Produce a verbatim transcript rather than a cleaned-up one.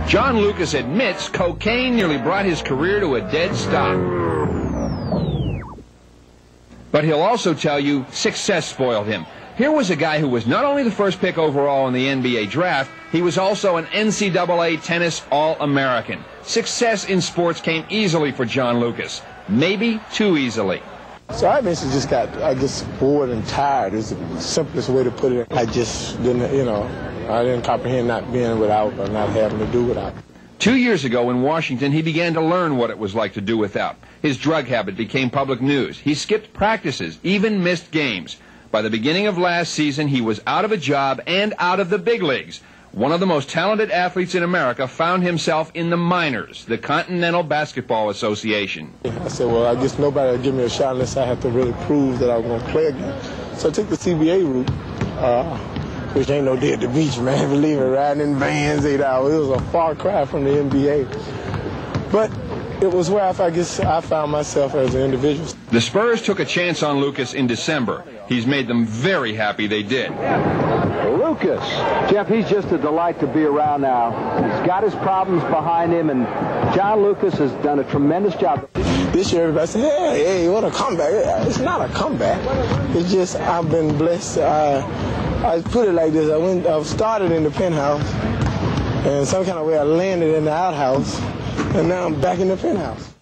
John Lucas admits cocaine nearly brought his career to a dead stop. But he'll also tell you success spoiled him. Here was a guy who was not only the first pick overall in the N B A draft, he was also an N C double A tennis All-American. Success in sports came easily for John Lucas, maybe too easily. So I eventually just got, I just bored and tired. It was the simplest way to put it. I just didn't, you know, I didn't comprehend not being without or not having to do without. Two years ago in Washington, he began to learn what it was like to do without. His drug habit became public news. He skipped practices, even missed games. By the beginning of last season, he was out of a job and out of the big leagues. One of the most talented athletes in America found himself in the minors, the Continental Basketball Association. I said, well, I guess nobody will give me a shot unless I have to really prove that I'm going to play again. So I took the C B A route, uh, which ain't no day at the beach, man. Believe me, riding in vans eight hours. It was a far cry from the N B A. But it was where I guess I found myself as an individual. The Spurs took a chance on Lucas in December. He's made them very happy they did. Lucas, Jeff, he's just a delight to be around now. He's got his problems behind him, and John Lucas has done a tremendous job. This year, everybody said, hey, hey, what a comeback. It's not a comeback. It's just I've been blessed. I, I put it like this. I went, I started in the penthouse, and some kind of way I landed in the outhouse, and now I'm back in the penthouse.